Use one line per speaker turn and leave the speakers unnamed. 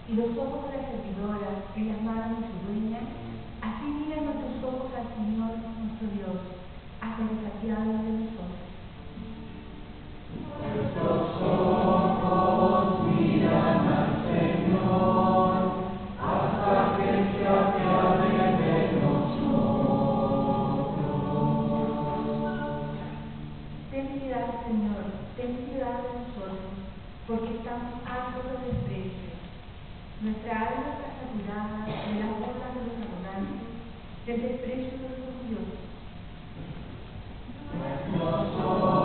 y los ojos de la servidora en las manos de su dueña, así miran nuestros ojos al Señor nuestro Dios, hasta que se apiade de nosotros.
Nuestros ojos miran al Señor, hasta que se apiade de nosotros.
Ten piedad, Señor, ten piedad de nosotros, porque estamos hartos de desprecio. Nuestra alma está saturada de las burlas de los arrogantes, del desprecio de los orgullosos.
Nuestros ojos